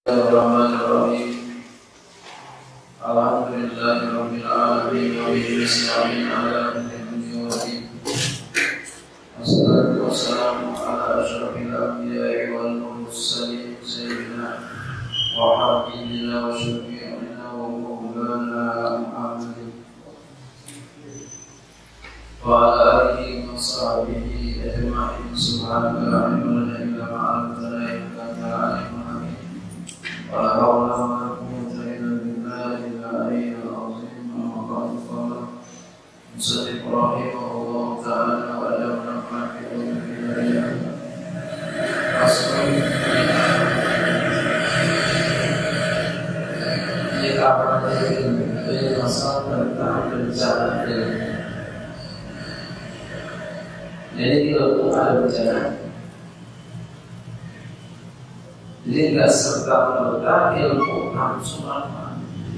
Bismillahirrahmanirrahim. Alhamdulillahirabbil alamin wa bihi nasta'in ala umuri dunya wa din. Wassalatu wassalamu ala asyrafil anbiya'i wal mursalin sayyidina wa habibina wa syafi'ina wa maulana Muhammadin wa ala alihi wa sahbihi ajma'in. Subhanaka la ilma lana illa ma 'allamtana innaka antal alimul hakim. ولا حول ولا قوة إلا بالله العلي العظيم. وقد قال المصنف رحمه الله تعالى وجعلنا فاكهين في الأيام jika pada ilmu masalah tentang bencana ilmu. Jadi ilmu ada bencana. Jadi tidak serta-merta ilmu langsung manfaat.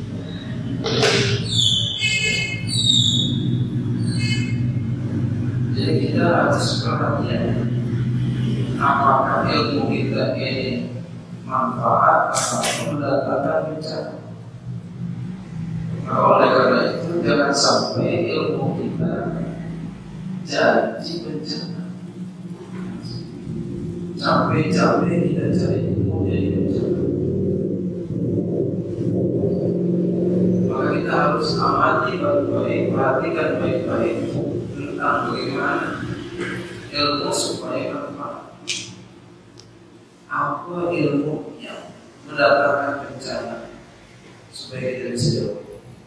Jadi kita harus perhatian apakah ilmu kita ini manfaat atau mendatangkan bencana. Nah, oleh karena itu jangan sampai ilmu kita jadi bencana. Sampai-sampai kita cari ilmu jadi bencana. Maka kita harus amati baik-baik, perhatikan baik-baik tentang bagaimana ilmu supaya manfaat. Apa ilmu yang mendatangkan bencana supaya kita bisa jauh.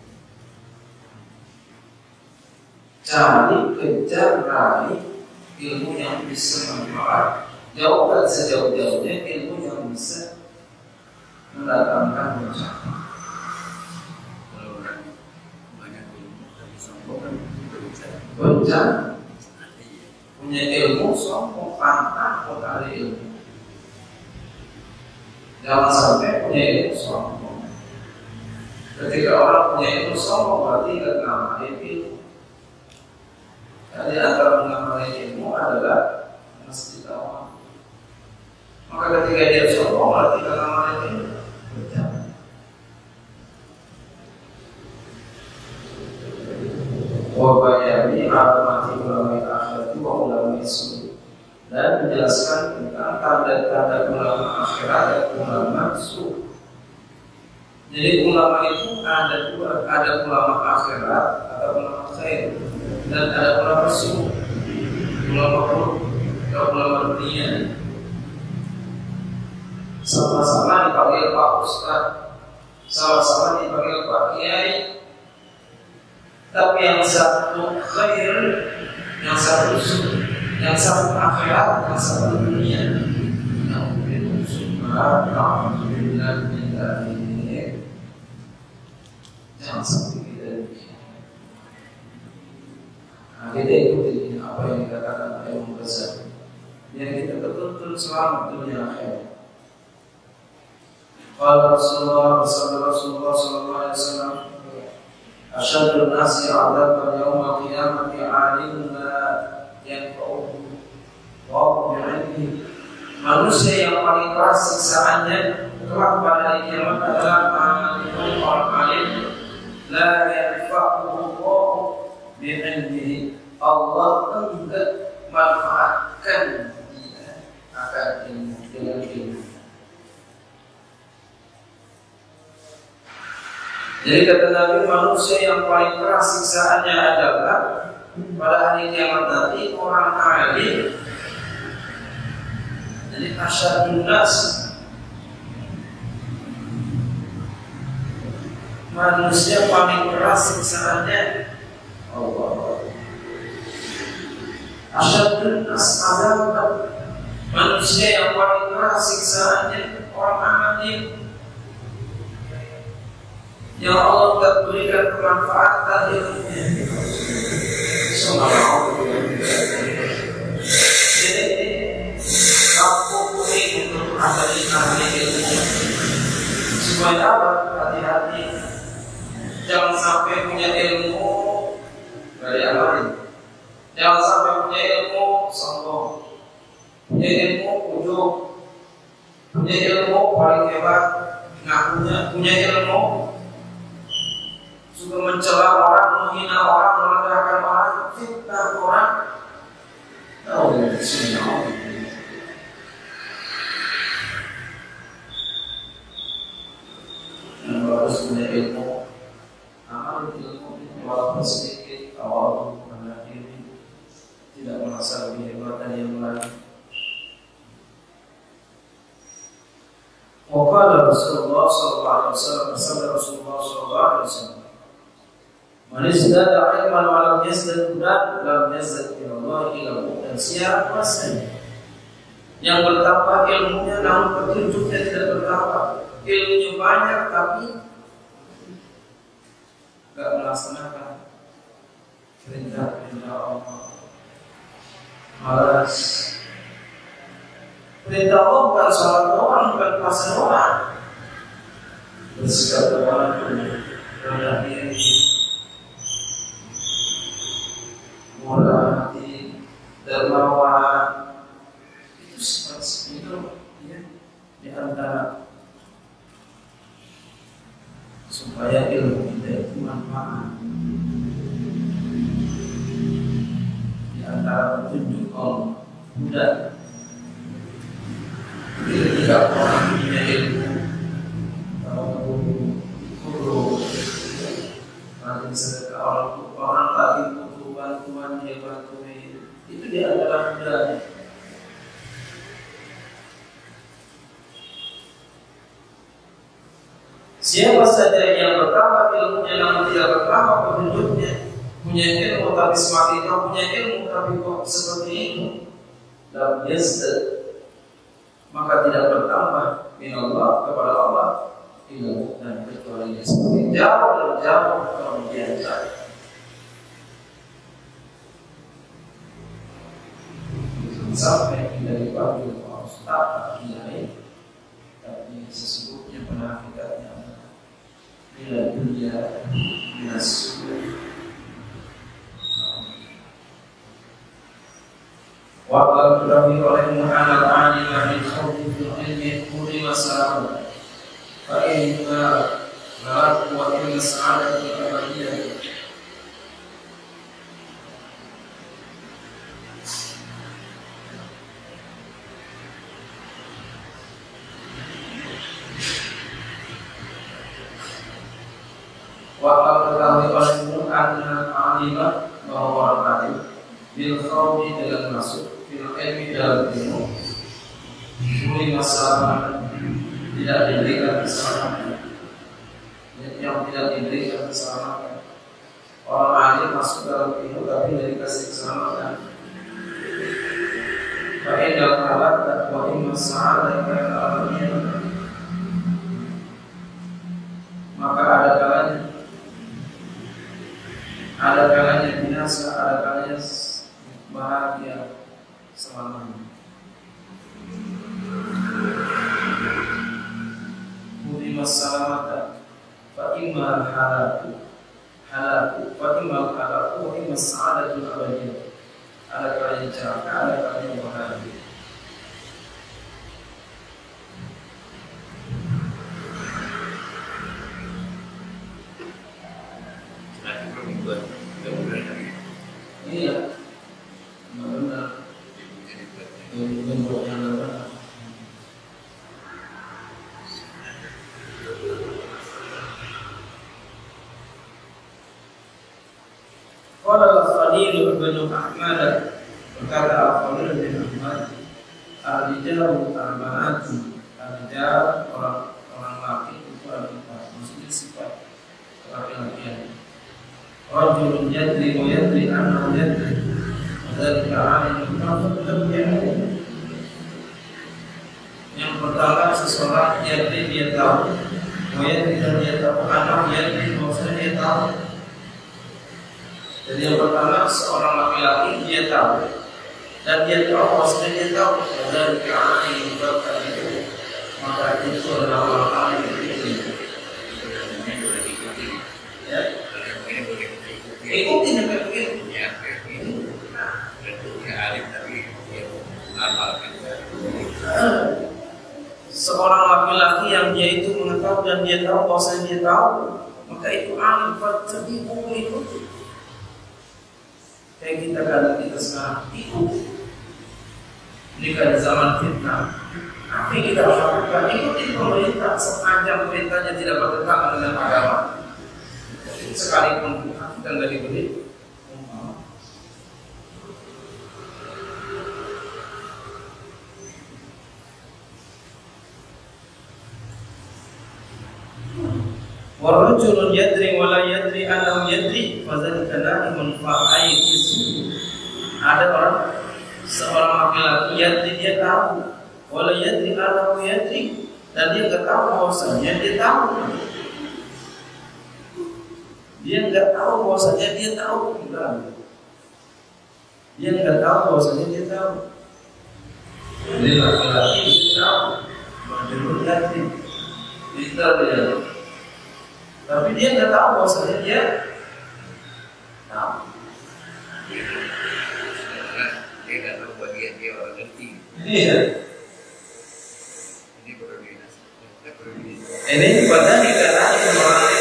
Cari, kejar, raih ilmu yang bisa manfaat. Jauhkan sejauh-jauhnya ilmu yang bisa mendatangkan bencana. Kalau banyak ilmu tapi sombong bencana. Punya ilmu sombong, pantang kali ilmu. Jangan sampai punya ilmu sombong. Ketika orang punya ilmu sombong berarti tidak mengamalkan ilmu. Jadi antara mengamalkan ilmu adalah mesti tahu. Maka ketika dia sombong berarti amalnya ini bencana. Wa bayani alamati ulama akhirat wa ulama sunnah, dan menjelaskan tentang tanda-tanda ulama akhirat dan ulama sunnah. Jadi ulama itu ada dua, ada ulama akhirat atau ulama khair, dan ada ulama sunnah, ulama buruk atau ulama dunia. Sama-sama dipanggil Pak Ustaz, sama-sama dipanggil Pak Kiai, tapi yang satu khair, yang satu sunnah, yang satu akhirat, yang satu dunia. Yang mungkin sunnah, alhamdulillah minta ini. Jangan sampai kita demikian. Nah, kita ikuti apa yang dikatakan oleh Imam Ghazali, biar kita betul-betul selamat dunia akhirat. Qala Rasulullah sallallahu alaihi wasallam, asyadun nasi 'adaban yaumil qiyamati 'alimun la yanfa'uhu wa bi'ilmihi. Manusia yang paling keras siksaannya kelak pada hari kiamat adalah orang alim la yanfa'uhu wa bi'ilmihi. Allah tidak manfaatkan dia akan ilmu dengan ilmu. Jadi kata Nabi, manusia yang paling keras siksaannya adalah pada hari kiamat nanti orang alim. Jadi asyadun nas, manusia paling keras siksaannya Allah. Asyadun nas adalah manusia yang paling keras siksaannya orang alim, yang Allah tak berikan kemanfaatan ilmunya. Jadi kamu ingin untuk ada di ahli ilmunya. Supaya apa? Hati-hati. Jangan sampai punya ilmu dari amalin. Jangan sampai punya ilmu sombong, punya ilmu ujub, punya ilmu paling hebat, ngakunya punya ilmu, suka mencela orang, menghina orang, merendahkan orang, fitnah orang. Tahu dari sini. Yang harus punya ilmu, amal ilmu walaupun sedikit, awal pada diri tidak merasa lebih hebat dari yang lain. Waqala Rasulullah sallallahu alaihi wasallam, bersabda Rasulullah sallallahu alaihi wasallam, "Man izdada ilman wa lam yazdad hudan, lam yazdad ila ilmu." Dan siapa saja yang bertambah ilmunya namun petunjuknya tidak bertambah, ilmunya banyak tapi tidak melaksanakan perintah-perintah Allah, malas. Perintah Allah bukan salat doang, bukan puasa doang. Bersikap doang, rendah diri, murah hati, dermawan. Itu seperti itu ya, di antara supaya ilmu kita itu manfaat. Di antara petunjuk Allah mudah. Ketika orang punya ilmu, guru, lagi sedekah orang lagi butuh bantuan, dia bantuin. Itu dia adalah budaya. Siapa saja yang bertambah ilmunya namun tidak bertambah petunjuknya, punya ilmu tapi semakin kau punya ilmu tapi kok seperti itu, lam yazdad, maka tidak bertambah minallah kepada Allah ilmu, dan kecuali dia semakin jauh dan jauh kemudian jauh. Sampai kita dipanggil Allah Ustaz kiai, tapi sesungguhnya pada hakikatnya bila dunia binasuh. Waqal Rabi oleh Muhammad Ali bin Khawdi bin ilmi kuli masalah fa inna la wa inna sa'adat al-abadiyah. Waqal Rabi oleh Muhammad Ali bahwa orang alim bil Khawdi dengan masuk ilmi dalam ilmu, mulai masalah tidak diberikan keselamatan, yang tidak diberikan keselamatan. Orang alim masuk dalam ilmu tapi tidak dikasih keselamatan. Faedah kalat dan wahim masalah yang alamnya, maka ada kalanya binasa, ada kalanya bahagia selamanya. Mudi masalamata fa imma halaku fa imma halaku wa imma sa'adatul abadiyah. Ada kalanya celaka, ada kalanya bahagia. Iya, benar. Qala al-Khalil bin Ahmad, berkata al-Khalil bin Ahmad, al-rijal arba'atun, al-rijal orang laki itu ada empat, maksudnya sifat laki-lakian. Rajulun yadri wa yadri annahu yadri, dzalika 'alimun faqad. Yang pertama, seseorang yadri, dia tahu, wa yadri, dan dia tahu, annahu yadri, maksudnya dia tahu. Jadi yang pertama, seorang laki-laki dia tahu, dan dia tahu, maksudnya dia tahu, dzalika 'alimun faqad. Maka itu adalah orang yang berilmu. Ya, ikuti dengan begitu. Ya, alim tapi amalkan. seorang laki-laki yang dia itu mengetahui dan dia tahu bahwasanya dia tahu, maka itu alim, fattabi'u, ikuti. Kayak kita kata kita sekarang ikuti. Ini kan zaman fitnah. Apa yang kita harus lakukan? Ikuti pemerintah sepanjang perintahnya tidak bertentangan dengan agama. Sekalipun kita nggak diberi. Warajulun yadri wala yadri annahu yadri fadzalika na'imun fa'aitis. Ada orang, seorang laki-laki yadri, dia tahu, wala yadri annahu yadri, dan dia enggak tahu bahwasanya dia tahu. Dia enggak tahu bahwasanya dia tahu. Dia enggak tahu bahwasanya dia tahu. Jadi laki-laki dia tahu, warajulun yadri, dia tahu. Tapi dia nggak tahu bahwasanya dia tahu. Dia nggak tahu buat dia orang ngerti. Iya. Ini berbeda. Ini padahal karena orang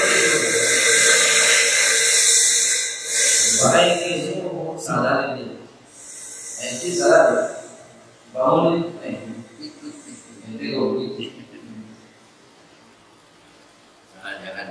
baik itu sadar ini. Ini sadar. Bangun ini. Ini kok gitu. Jangan.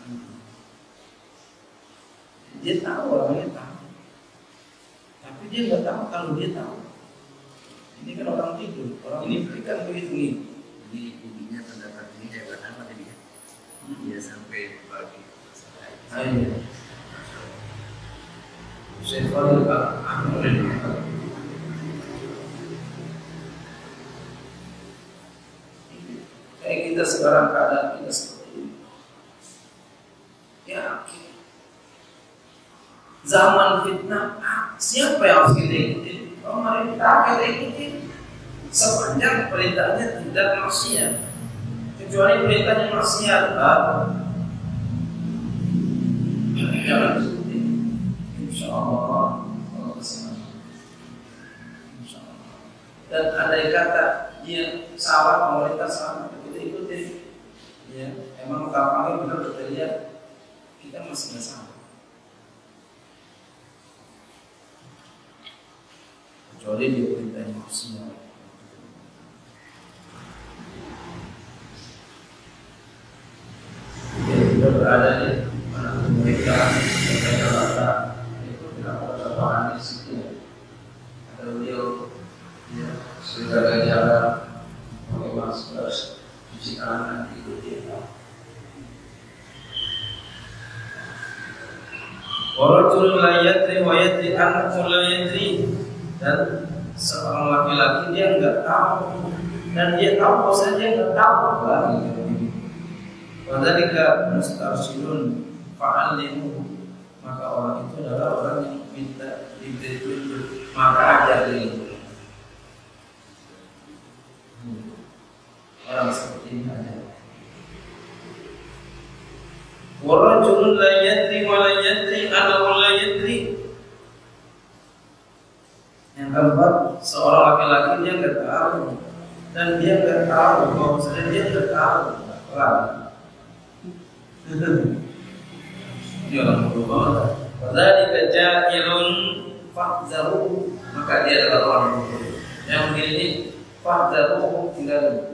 Dia tahu, orangnya tahu, tapi dia nggak tahu kalau dia tahu. Ini kan orang tidur, orang ini berikan begitu ini. Ini intinya pendapat ini hebat apa tadi ya? Dia sampai pagi. Ayo. Saya tahu Pak, aku kayak kita sekarang keadaan kita seperti ini. Ya, zaman fitnah, siapa yang harus kita ikuti? Pemerintah kita ikuti sepanjang perintahnya tidak maksiat. Kecuali perintahnya maksiat, jangan ikuti. Insya Allah, Allah kesana. Insya Allah. Dan andai kata dia salah, pemerintah salah, kita ikuti. Ya, emang gampangnya benar kita lihat. Kita masih nggak sama, kecuali dia perintah maksiat. Kita berada di mana mereka itu tidak ada di situ. Ada beliau, ya, sudah jalan pakai masker, cuci tangan, ikuti. Warajulun la yadri wa yadri annahu la yadri, dan seorang laki-laki dia enggak tahu dan dia tahu bahwasanya dia enggak tahu lagi. Wadzalika mustarsyidun fa'allimu, maka orang itu adalah orang yang minta diberi tunjuk, maka ajari. Orang seperti ini ada. Warajulun la yadri wa la yadri annahu la yadri. Yang keempat, seorang laki-laki dia enggak tahu dan dia enggak tahu bahwasanya dia enggak tahu. Dia orang berubah. Wadzalika jahilun fahzaru, maka dia adalah orang bodoh. Yang begini fahzaru, tinggal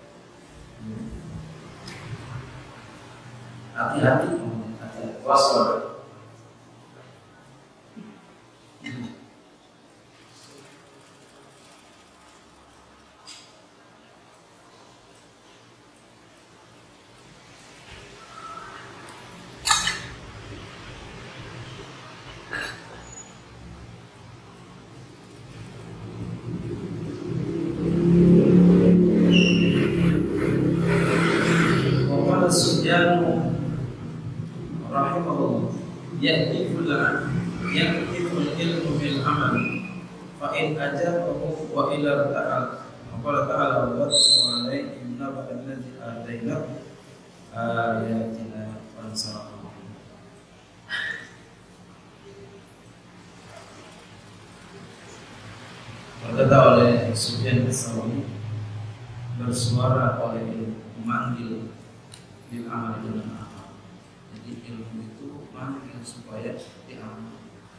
hati-hati, waspada. rahimahullah ya'tiful ilmu bil amal fa in ajabahu wa ila ta'ala qala ta'ala wa ta'alaihim naba alladhi atainahu ayatina fansarahu. Berkata oleh Sufyan As-Sawri, bersuara oleh ilmu, memanggil bil amal dengan amal. Jadi ilmu itu manggil supaya diamal.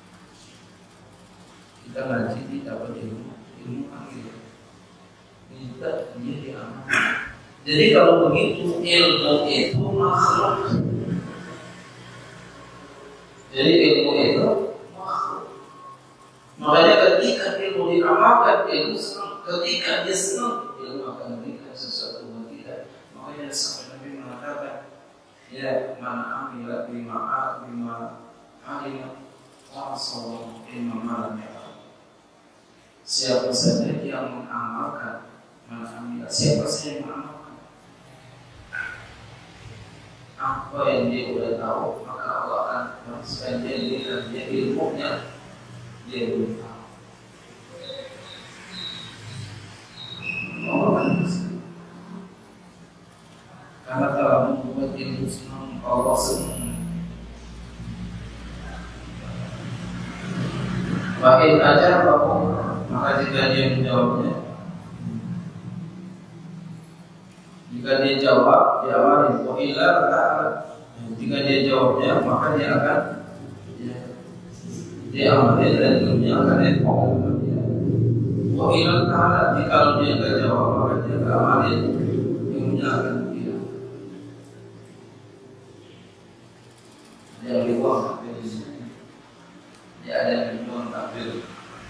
Kita ngaji dapat ilmu panggil. Kita dia diamal. Jadi kalau begitu ilmu itu makhluk. Jadi ilmu itu makhluk. Makanya ketika ilmu diamalkan, ilmu senang. Ketika dia senang, ilmu akan memberikan sesuatu bagi kita. Makanya sampai Nabi mengatakan, ya man amila bima alima wasallallahu ilma malam ya. Siapa saja yang mengamalkan, man amila, siapa saja yang mengamalkan apa yang dia sudah tahu, maka Allah akan memberikan dia ilmunya dia belum tahu. Karena telah membuat ilmu senang, Allah senang. Wahid aja apapun, maka jika dia menjawabnya, jika dia jawab, dia amalin. Wahilah ta'ala. Jika dia jawabnya, maka dia akan dia amalin dan ilmunya akan dia. Wahilah ta'ala. Jika dia tidak jawab, maka dia akan amalin, ilmunya akan dia. Dia dibuang takbir di sini. Dia ada yang dibuang takbir.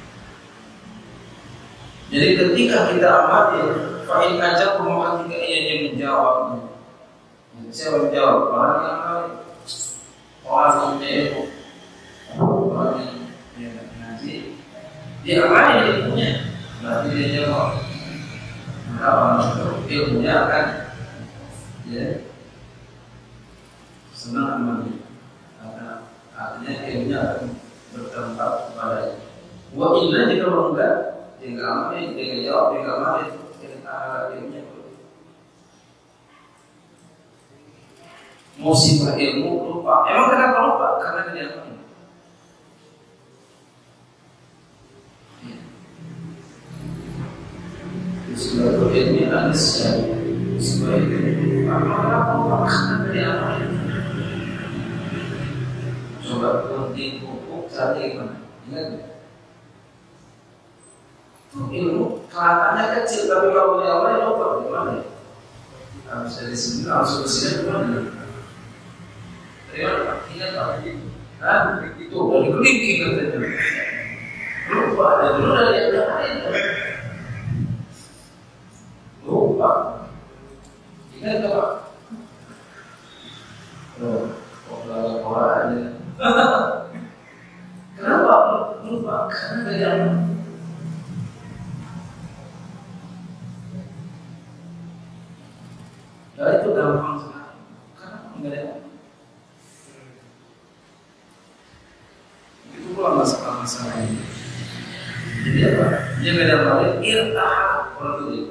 Jadi ketika kita amalin, fa'in aja pemohon jika ia menjawabnya. Siapa menjawab? Orang yang amalin. Orang yang orang yang ngaji, dia amalin ilmunya. Berarti dia jawab. Maka orang ilmunya akan senang amalin. Artinya ilmunya akan bertempat kepadanya. Wa illa jika enggak, dia amalin, dia jawab, dia amalin, ilmunya musibah ilmu lupa. Emang kenapa lupa? Karena dia amalin. Musibah ilmu anisya, musibah ilmu lupa. Kenapa lupa? Karena dia amalin. Coba gunting pupuk cari gimana? Ingat nggak? Itu ilmu kelihatannya kecil, tapi kalau dia awalnya lupa gimana? Harus dari sini langsung ke sini gimana? Dari mana? Ingat tak? Itu dari kelingking katanya. Lupa dari dulu dari yang lain. Lupa. Ingat nggak Pak? Orang aja. Kenapa lupa? Karena dari apa? Ya itu gampang sekali. Karena enggak ada. Itu pula masalah ini. Jadi apa? Dia beda balik. Irtah orang itu.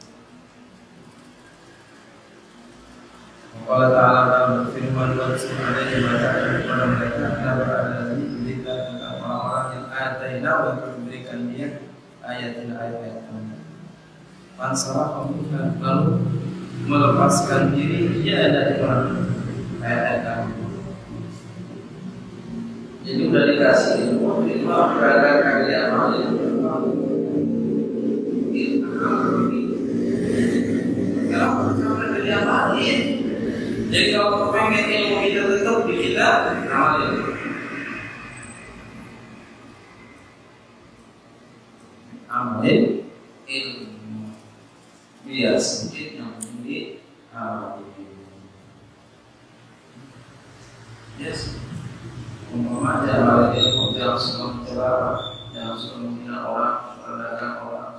Allah Ta'ala berfirman wa subhanahu wa ta'ala kepada mereka kenapa ada lagi berita tentang orang-orang yang ataina wa memberikan dia ayat-ayat kami. Fansarah kamu lalu melepaskan diri dia dari ayat-ayat kami. Jadi sudah dikasih ilmu agar kalian amalin. Kenapa? Karena dia amalin. Jadi kalau pengen ilmu kita tetap di kita amalin. Amalin ilmu biar sedikit yang di amalin. Yes. Umpamanya amalin ilmu jangan suka mencela, jangan suka menghina orang, merendahkan orang,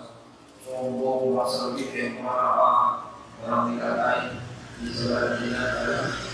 sombong, merasa lebih orang dikatain. Di sebelah